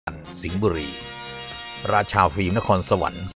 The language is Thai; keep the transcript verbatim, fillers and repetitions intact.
สิงห์บุรีราชาฟิล์มนครสวรรค์